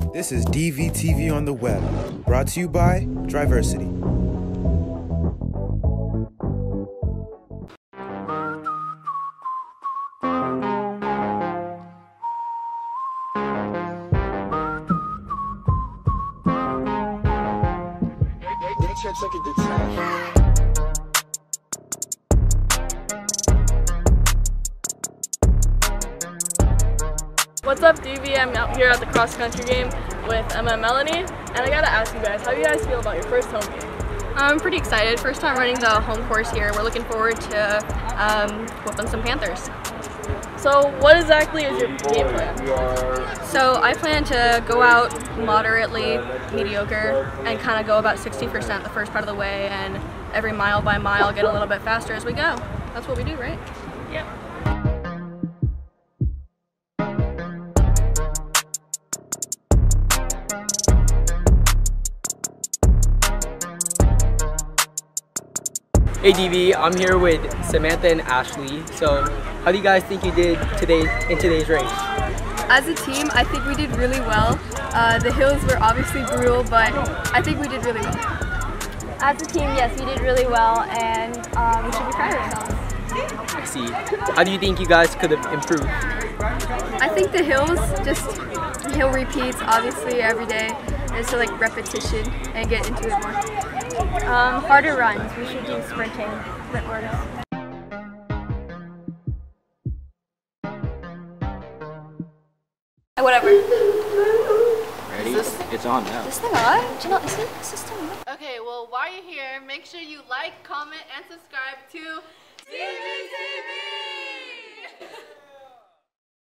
This is DVTV on the web, brought to you by Driversity. What's up, DV? I'm out here at the cross country game with Emma and Melanie, and I gotta ask you guys, how do you guys feel about your first home game? I'm pretty excited. First time running the home course here. We're looking forward to whooping some Panthers. So what exactly is your game plan? So I plan to go out moderately mediocre and kind of go about 60% the first part of the way, and every mile by mile get a little bit faster as we go. That's what we do, right? Yep. Hey DV, I'm here with Samantha and Ashley. So, how do you guys think you did in today's race? As a team, I think we did really well. The hills were obviously brutal, but I think we did really well. As a team, yes, we did really well, and we should be proud of ourselves. I see. How do you think you guys could have improved? I think the hills, just hill repeats obviously every day, and so like repetition and get into it more. Harder runs. We should do sprint works. Whatever. Ready? It's on now. This thing on? Do you know, is this thing on? Okay, well, while you're here, make sure you like, comment, and subscribe to DVTV!